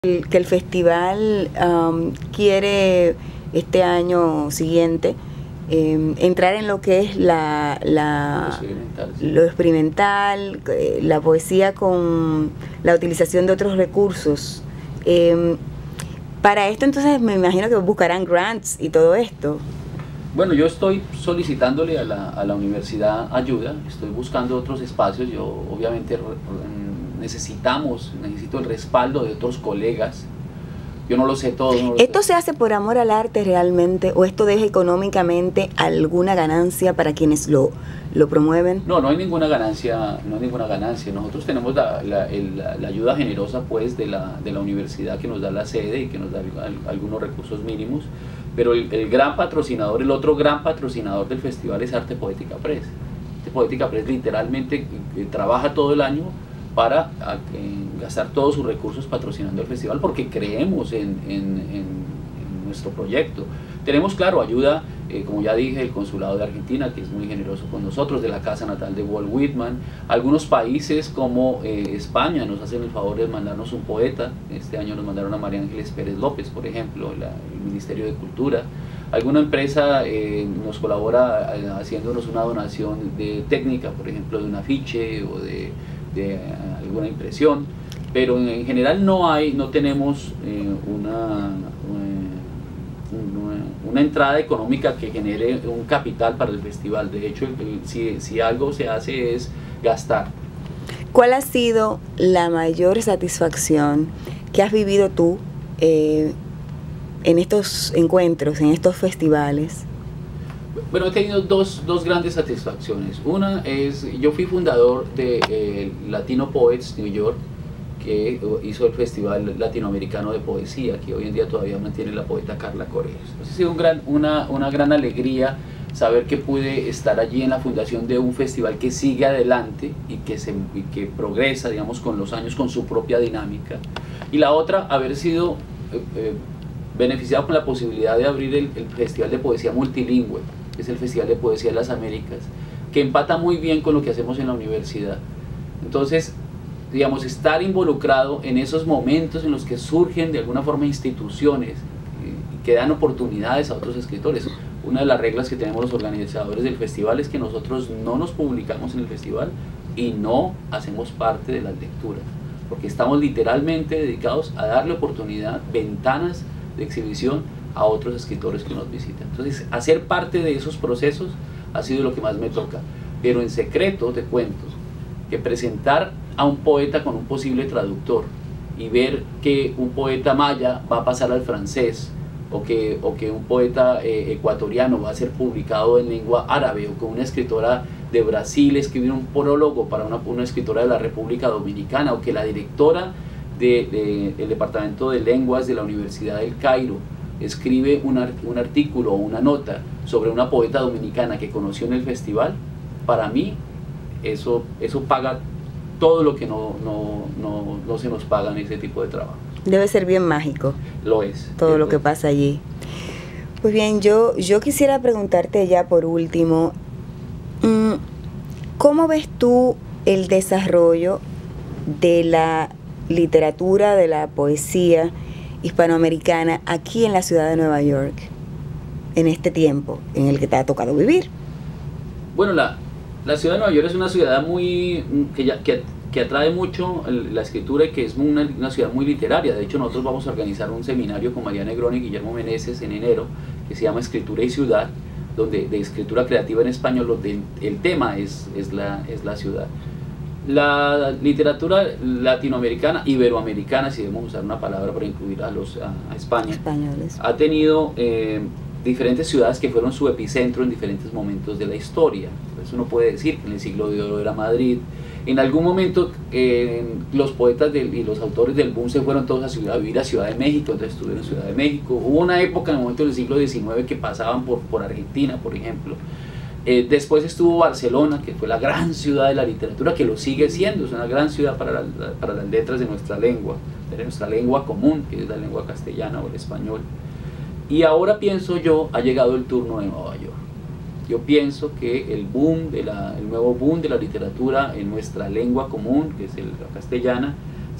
Que el festival quiere este año siguiente entrar en lo que es lo experimental, la poesía con la utilización de otros recursos. Para esto entonces me imagino que buscarán grants y todo esto. Bueno, yo estoy solicitándole a la universidad ayuda, estoy buscando otros espacios. Yo obviamente necesito el respaldo de otros colegas. Yo no lo sé todo. ¿Esto se hace por amor al arte realmente o esto deja económicamente alguna ganancia para quienes lo promueven? No, no hay ninguna ganancia, Nosotros tenemos la ayuda generosa pues de la universidad, que nos da la sede y que nos da algunos recursos mínimos, pero el gran patrocinador, el otro gran patrocinador del festival es Arte Poética Press. Arte Poética Press literalmente trabaja todo el año para gastar todos sus recursos patrocinando el festival, porque creemos en nuestro proyecto. Tenemos, claro, ayuda, como ya dije, el Consulado de Argentina, que es muy generoso con nosotros, de la casa natal de Walt Whitman. Algunos países como España nos hacen el favor de mandarnos un poeta. Este año nos mandaron a María Ángeles Pérez López, por ejemplo, el Ministerio de Cultura. Alguna empresa nos colabora haciéndonos una donación de técnica, por ejemplo, de un afiche o de alguna impresión, pero en general no tenemos una entrada económica que genere un capital para el festival. De hecho, si algo se hace es gastar. ¿Cuál ha sido la mayor satisfacción que has vivido tú en estos encuentros, en estos festivales? Bueno, he tenido dos grandes satisfacciones. Una es, yo fui fundador de Latino Poets New York, que hizo el Festival Latinoamericano de Poesía, que hoy en día todavía mantiene la poeta Carla Correos. Entonces ha sido una gran alegría saber que pude estar allí en la fundación de un festival que sigue adelante y que progresa, digamos, con los años, con su propia dinámica. Y la otra, haber sido beneficiado con la posibilidad de abrir el Festival de Poesía Multilingüe, que es el Festival de Poesía de las Américas, que empata muy bien con lo que hacemos en la universidad. Entonces, digamos, estar involucrado en esos momentos en los que surgen de alguna forma instituciones y que dan oportunidades a otros escritores. Una de las reglas que tenemos los organizadores del festival es que nosotros no nos publicamos en el festival y no hacemos parte de las lecturas, porque estamos literalmente dedicados a darle oportunidad, ventanas de exhibición a otros escritores que nos visitan. Entonces, hacer parte de esos procesos ha sido lo que más me toca. Pero en secreto te cuento que presentar a un poeta con un posible traductor y ver que un poeta maya va a pasar al francés, o que un poeta ecuatoriano va a ser publicado en lengua árabe, o que una escritora de Brasil escribió un prólogo para una escritora de la República Dominicana, o que la directora del Departamento de Lenguas de la Universidad del Cairo escribe un artículo o una nota sobre una poeta dominicana que conoció en el festival. Para mí eso paga todo lo que no se nos paga en ese tipo de trabajo. Debe ser bien mágico. Lo es. Todo lo que pasa allí. Pues bien, yo quisiera preguntarte ya por último, ¿cómo ves tú el desarrollo de la literatura, de la poesía hispanoamericana aquí en la ciudad de Nueva York, en este tiempo en el que te ha tocado vivir? Bueno, la ciudad de Nueva York es una ciudad que atrae mucho la escritura, y que es una ciudad muy literaria. De hecho, nosotros vamos a organizar un seminario con María Negrón y Guillermo Meneses en enero, que se llama Escritura y Ciudad, de escritura creativa en español, donde el tema es la ciudad. La literatura latinoamericana, iberoamericana, si debemos usar una palabra para incluir a España, españoles, ha tenido diferentes ciudades que fueron su epicentro en diferentes momentos de la historia. Entonces uno puede decir que en el siglo de oro era Madrid. En algún momento los poetas y los autores del boom se fueron todos a vivir a Ciudad de México, entonces estuvieron en Ciudad de México. Hubo una época en el momento del siglo XIX que pasaban por Argentina, por ejemplo. Después estuvo Barcelona, que fue la gran ciudad de la literatura, que lo sigue siendo, es una gran ciudad para las letras de nuestra lengua común, que es la lengua castellana o el español. Y ahora pienso yo, ha llegado el turno de Nueva York. Yo pienso que el nuevo boom de la literatura en nuestra lengua común, que es la castellana,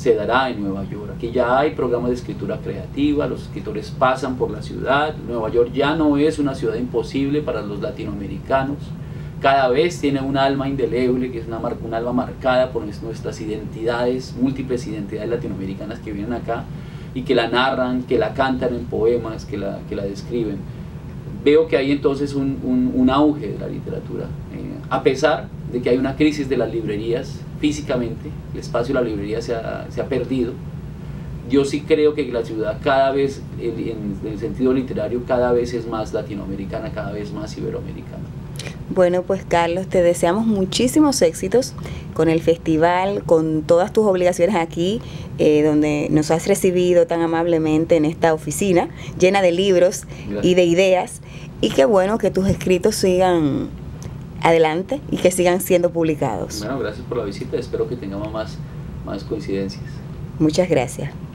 se dará en Nueva York. Aquí ya hay programas de escritura creativa, los escritores pasan por la ciudad. Nueva York ya no es una ciudad imposible para los latinoamericanos. Cada vez tiene un alma indeleble, que es un alma marcada por nuestras identidades, múltiples identidades latinoamericanas que vienen acá y que la narran, que la cantan en poemas, que la describen. Veo que hay entonces un auge de la literatura, a pesar de que hay una crisis de las librerías físicamente, el espacio de la librería se ha perdido. Yo sí creo que la ciudad cada vez, en el sentido literario, cada vez es más latinoamericana, cada vez más iberoamericana. Bueno, pues Carlos, te deseamos muchísimos éxitos con el festival, con todas tus obligaciones aquí, donde nos has recibido tan amablemente en esta oficina, llena de libros. Gracias. Y de ideas, y qué bueno que tus escritos sigan adelante y que sigan siendo publicados. Bueno, gracias por la visita, espero que tengamos más coincidencias. Muchas gracias.